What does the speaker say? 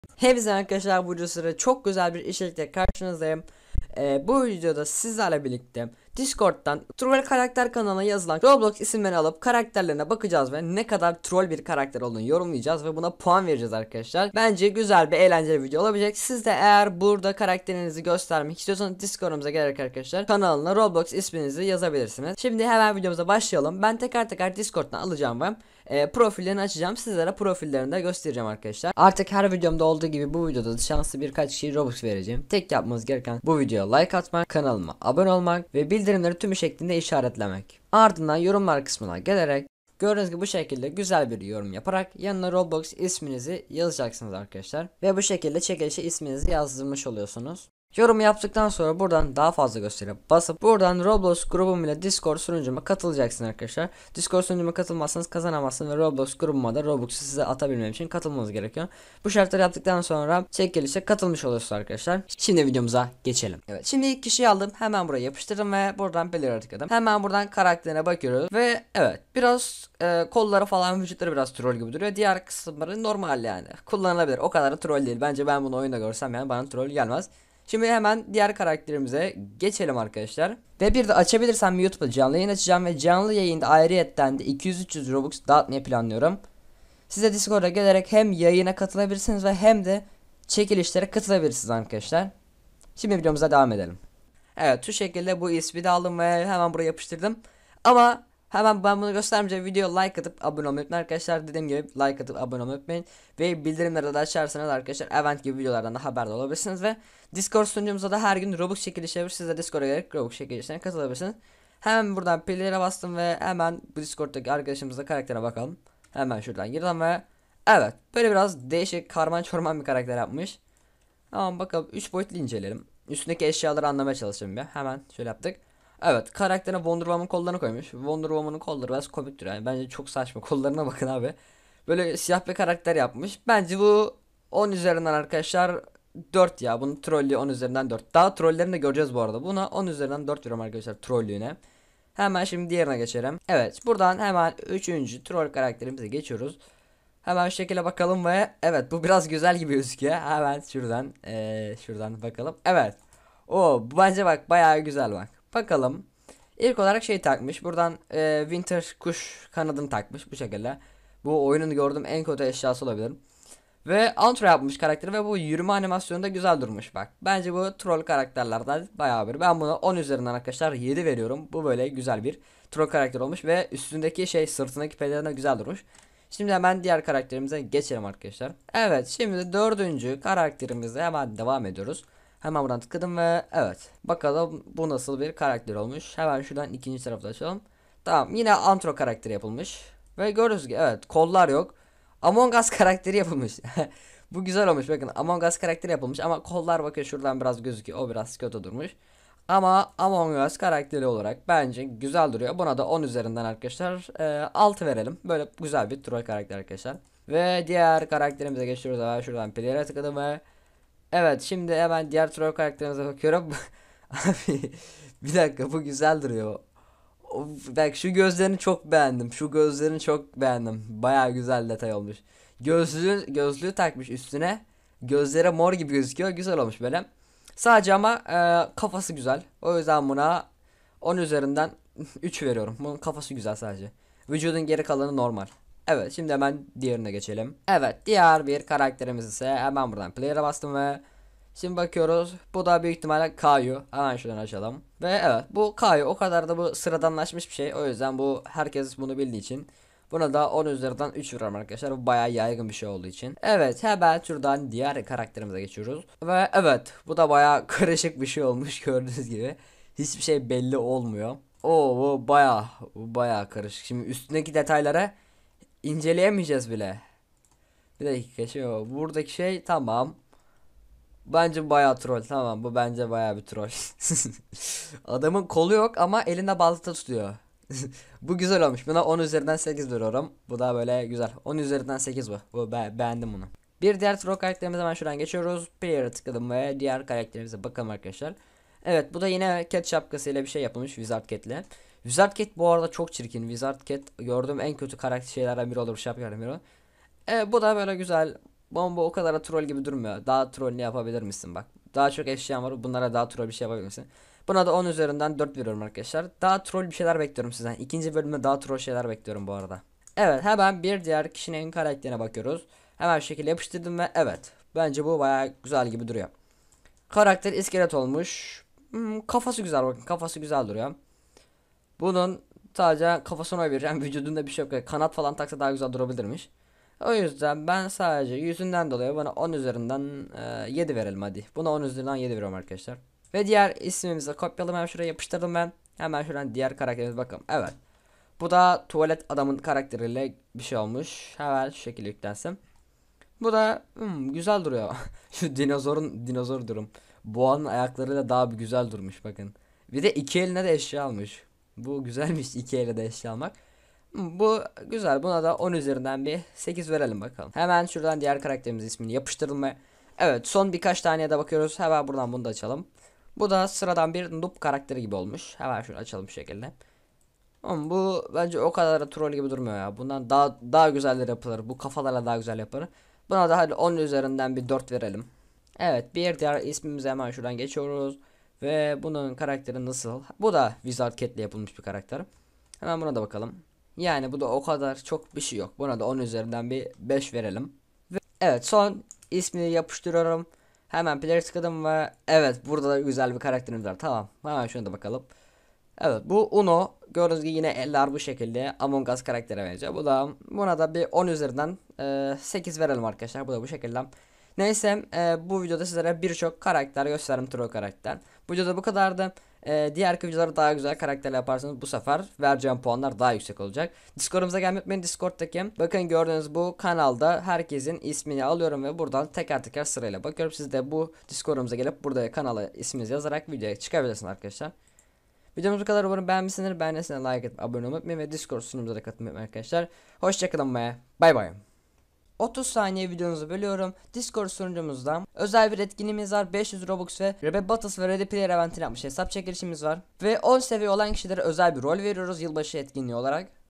Hepinize arkadaşlar, bu videoda çok güzel bir içerikle karşınızdayım. Bu videoda sizlerle birlikte Discord'dan Troll Karakter kanalına yazılan Roblox isimlerini alıp karakterlerine bakacağız ve ne kadar troll bir karakter olduğunu yorumlayacağız ve buna puan vereceğiz arkadaşlar. Bence güzel bir eğlenceli video olabilecek. Siz de eğer burada karakterinizi göstermek istiyorsanız Discord'umuza gelerek arkadaşlar kanalına Roblox isminizi yazabilirsiniz. Şimdi hemen videomuza başlayalım. Ben teker teker Discord'dan alacağım ve profillerini açacağım. Sizlere profillerini de göstereceğim arkadaşlar. Artık her videomda olduğu gibi bu videoda da şanslı birkaç kişiye Robux vereceğim. Tek yapmanız gereken bu videoya like atmak, kanalıma abone olmak ve bildirimleri tümü şeklinde işaretlemek. Ardından yorumlar kısmına gelerek gördüğünüz gibi bu şekilde güzel bir yorum yaparak yanına Roblox isminizi yazacaksınız arkadaşlar. Ve bu şekilde çekilişe isminizi yazdırmış oluyorsunuz. Yorum yaptıktan sonra buradan daha fazla gösteriye basıp buradan Roblox grubum ile Discord sunucuma katılacaksın arkadaşlar. Discord sunucuma katılmazsanız kazanamazsınız ve Roblox grubuma da Robux'u size atabilmem için katılmanız gerekiyor. Bu şartları yaptıktan sonra çekilişe katılmış oluyorsunuz arkadaşlar. Şimdi videomuza geçelim. Evet, şimdi ilk kişiyi aldım, hemen buraya yapıştırdım ve buradan belirle tıkladım. Hemen buradan karakterine bakıyoruz ve evet, biraz kolları falan, vücutları biraz troll gibi duruyor. Diğer kısımları normal, yani kullanılabilir, o kadar da troll değil. Bence ben bunu oyunda görsem yani bana troll gelmez. Şimdi hemen diğer karakterimize geçelim arkadaşlar. Ve bir de açabilirsem YouTube'da canlı yayın açacağım ve canlı yayında ayrıyetten de 200-300 Robux dağıtmayı planlıyorum. Size Discord'a gelerek hem yayına katılabilirsiniz ve hem de çekilişlere katılabilirsiniz arkadaşlar. Şimdi videomuza devam edelim. Evet, şu şekilde bu ismi de aldım ve hemen buraya yapıştırdım. Ama hemen ben bunu göstermeyeceğim. Video like atıp abone olmayı unutmayın arkadaşlar. Dediğim gibi like atıp abone olmayı unutmayın. Ve bildirimleri de açarsanız arkadaşlar event gibi videolardan da haberdar olabilirsiniz. Ve Discord sunucumuzda da her gün Robux çekilişi yapıyoruz. Siz de Discord'a gelip Robux çekilişlerine katılabilirsiniz. Hemen buradan player'e bastım ve hemen bu Discord'daki arkadaşımızla karaktere bakalım. Hemen şuradan girdim ve evet, böyle biraz değişik, karman çorman bir karakter yapmış. Tamam, bakalım 3 boyutlu inceleyelim. Üstündeki eşyaları anlamaya çalışalım bir. Hemen şöyle yaptık. Evet, karakterine Wonder Woman kollarını koymuş. Wonder Woman'ın kolları biraz komik duruyor. Yani bence çok saçma. Kollarına bakın abi. Böyle siyah bir karakter yapmış. Bence bu 10 üzerinden arkadaşlar 4 ya. Bunu trollü 10 üzerinden 4. Daha trollerini de göreceğiz bu arada. Buna 10 üzerinden 4 veriyorum arkadaşlar trollüğüne. Hemen şimdi diğerine geçelim. Evet, buradan hemen 3. troll karakterimize geçiyoruz. Hemen şu şekilde bakalım ve evet, bu biraz güzel gibi gözüküyor. Hemen şuradan bakalım. Evet. Bu bence bak bayağı güzel bak. Bakalım. İlk olarak şey takmış. Buradan Winter kuş kanadını takmış bu şekilde. Bu oyunun gördüğüm en kötü eşyası olabilir. Ve outro yapmış karakteri ve bu yürüme animasyonu da güzel durmuş bak. Bence bu troll karakterlerden bayağı bir. Ben buna 10 üzerinden arkadaşlar 7 veriyorum. Bu böyle güzel bir troll karakter olmuş ve üstündeki şey, sırtındaki pelerin güzel durmuş. Şimdi hemen diğer karakterimize geçelim arkadaşlar. Evet, şimdi 4. karakterimizle hemen devam ediyoruz. Hemen buradan tıkladım ve evet, bakalım bu nasıl bir karakter olmuş. Hemen şuradan ikinci tarafta açalım. Tamam, yine antro karakteri yapılmış. Ve gördüğünüz gibi evet, kollar yok. Among Us karakteri yapılmış. Bu güzel olmuş, bakın Among Us karakteri yapılmış ama kollar bakın şuradan biraz gözüküyor. O biraz kötü durmuş. Ama Among Us karakteri olarak bence güzel duruyor. Buna da 10 üzerinden arkadaşlar 6 verelim. Böyle güzel bir troll karakter arkadaşlar. Ve diğer karakterimize geçiyoruz. Hemen şuradan player'e tıkladım ve evet, şimdi hemen diğer troll karakterimize bakıyorum. Abi bir dakika, bu güzel duruyor. Bak, şu gözlerini çok beğendim. Şu gözlerini çok beğendim. Baya güzel detay olmuş. Gözlüğü takmış üstüne. Gözleri mor gibi gözüküyor. Güzel olmuş böyle. Sadece ama kafası güzel. O yüzden buna 10 üzerinden 3 veriyorum. Bunun kafası güzel sadece. Vücudun geri kalanı normal. Evet, şimdi hemen diğerine geçelim. Evet, diğer bir karakterimiz ise hemen buradan player'a bastım ve şimdi bakıyoruz. Bu da büyük ihtimalle Kayu. Hemen şuradan açalım. Ve evet, bu Kayu o kadar da bu sıradanlaşmış bir şey. O yüzden bu herkes bunu bildiği için buna da 10 üzerinden 3 veriyorum arkadaşlar. Bu bayağı yaygın bir şey olduğu için. Evet, hemen şuradan diğer karakterimize geçiyoruz. Ve evet, bu da bayağı karışık bir şey olmuş gördüğünüz gibi. Hiçbir şey belli olmuyor. Bu bayağı karışık. Şimdi üstündeki detaylara inceleyemeyeceğiz bile. Bir dakika, şey o. Buradaki şey tamam. Bence bayağı troll. Tamam, bu bence bayağı bir troll. Adamın kolu yok ama elinde balta tutuyor. Bu güzel olmuş. Buna 10 üzerinden 8 veriyorum. Bu da böyle güzel. 10 üzerinden 8 bu. Beğendim bunu. Bir diğer troll karakterimize hemen şuradan geçiyoruz. Player'a tıkladım ve diğer karakterimize bakalım arkadaşlar. Evet, bu da yine cat şapkasıyla bir şey yapılmış, Wizard Cat'le. Wizard Cat bu arada çok çirkin. Wizard Cat gördüğüm en kötü karakter şeylerden biri olur. Şapkalardan biri. Evet, bu da böyle güzel. Bomba o kadar da troll gibi durmuyor. Daha troll ne yapabilir misin bak. Daha çok eşyan var. Bunlara daha troll bir şey yapabilir misin? Buna da 10 üzerinden 4 veriyorum arkadaşlar. Daha troll bir şeyler bekliyorum sizden. İkinci bölümde daha troll şeyler bekliyorum bu arada. Evet, hemen bir diğer kişinin karakterine bakıyoruz. Hemen şu şekilde yapıştırdım ve evet. Bence bu bayağı güzel gibi duruyor. Karakter iskelet olmuş. Kafası güzel, bakın kafası güzel duruyor. Bunun sadece kafasına oy vereceğim. Vücudunda bir şey yok. Kanat falan taksa daha güzel durabilirmiş. O yüzden ben sadece yüzünden dolayı bana 10 üzerinden 7 verelim hadi. Buna 10 üzerinden 7 veriyorum arkadaşlar. Ve diğer ismimizi kopyaladım, hemen şuraya yapıştırdım ben. Hemen şuradan diğer karakterimize bakalım. Evet. Bu da tuvalet adamın karakteriyle bir şey olmuş. Hemen şu şekilde yüklensin. Bu da güzel duruyor. Şu dinozor durum. Boğanın ayaklarıyla daha bir güzel durmuş bakın. Bir de iki eline de eşya almış. Bu güzelmiş, iki elle de eşya almak. Bu güzel. Buna da 10 üzerinden bir 8 verelim bakalım. Hemen şuradan diğer karakterimizin ismini yapıştırdım ve evet, son birkaç taneye de bakıyoruz. Hemen buradan bunu da açalım. Bu da sıradan bir noob karakteri gibi olmuş. Hemen şunu açalım bu şekilde. Ama bu bence o kadar da troll gibi durmuyor ya. Bundan daha güzeller yapılır. Bu kafalarla daha güzel yapılır. Buna da hadi 10 üzerinden bir 4 verelim. Evet, bir diğer ismimize hemen şuradan geçiyoruz. Ve bunun karakteri nasıl? Bu da Wizard Cat'le yapılmış bir karakter. Hemen buna da bakalım. Yani bu da o kadar çok bir şey yok. Buna da 10 üzerinden bir 5 verelim. Ve evet, son ismini yapıştırıyorum. Hemen player tıkladım ve evet, burada da güzel bir karakterimiz var. Tamam, hemen şuna da bakalım. Evet, bu Uno gördüğünüz gibi yine eller bu şekilde Among Us karaktere benziyor. Buna da bir 10 üzerinden 8 verelim arkadaşlar. Bu da bu şekilde. Neyse, bu videoda sizlere birçok karakter gösterdim, troll karakter. Bu videoda bu kadardı. Diğer videoları daha güzel karakterle yaparsanız bu sefer vereceğim puanlar daha yüksek olacak. Discord'umuza gelmeyi unutmayın. Discord'daki bakın, gördüğünüz bu kanalda herkesin ismini alıyorum ve buradan teker teker sırayla bakıyorum. Siz de bu Discord'umuza gelip burada kanala isminizi yazarak videoya çıkabilirsiniz arkadaşlar. Videomuz bu kadar, umarım beğenmişsinizdir. Beğendiyseniz like atıp abone olmayı unutmayın ve Discord sunucumuza da katılmayı unutmayın arkadaşlar. Hoşçakalın ve bay bay. 30 saniye videonuzu bölüyorum. Discord sunucumuzda özel bir etkinliğimiz var. 500 Robux ve Rebel Battles ve Ready Player Event'ini yapmış hesap çekilişimiz var. Ve 10 seviye olan kişilere özel bir rol veriyoruz yılbaşı etkinliği olarak.